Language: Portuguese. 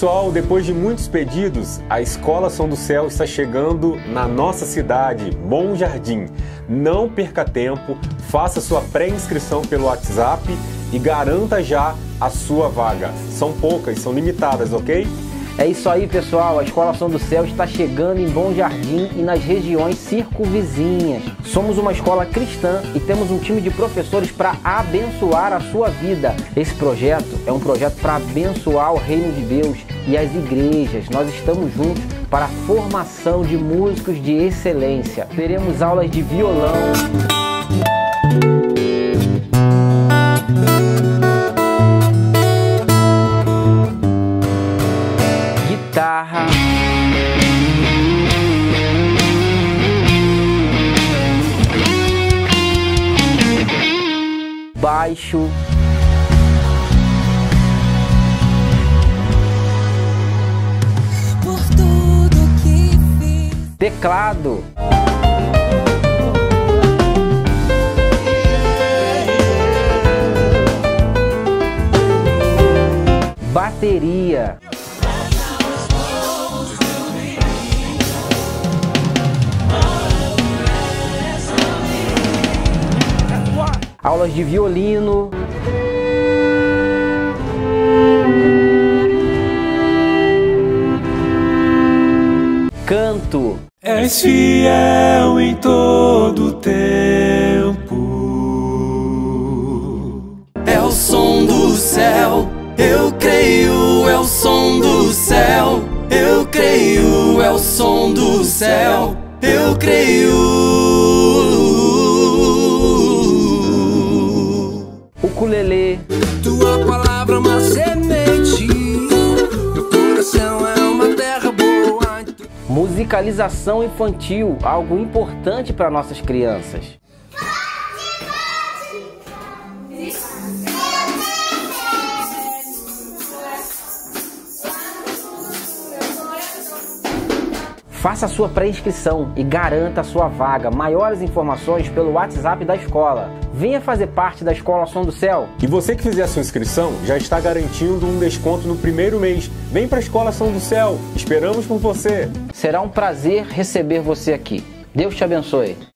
Pessoal, depois de muitos pedidos, a Escola Som do Céu está chegando na nossa cidade, Bom Jardim. Não perca tempo, faça sua pré-inscrição pelo WhatsApp e garanta já a sua vaga. São poucas, são limitadas, ok? É isso aí, pessoal, a Escola Som do Céu está chegando em Bom Jardim e nas regiões circunvizinhas. Somos uma escola cristã e temos um time de professores para abençoar a sua vida. Esse projeto é um projeto para abençoar o reino de Deus e as igrejas. Nós estamos juntos para a formação de músicos de excelência. Teremos aulas de violão, guitarra, baixo, por tudo que fiz, teclado, bateria, aulas de violino, canto, És fiel em todo tempo. É o som do céu, eu creio, é o som do céu, eu creio, é o som do céu, eu creio. ukulele, Tua palavra é uma semente, meu coração é uma terra boa. musicalização infantil, algo importante para nossas crianças. Faça a sua pré-inscrição e garanta a sua vaga. Maiores informações pelo WhatsApp da escola. Venha fazer parte da Escola Som do Céu. E você que fizer a sua inscrição já está garantindo um desconto no primeiro mês. Vem para a Escola Som do Céu. Esperamos por você. Será um prazer receber você aqui. Deus te abençoe.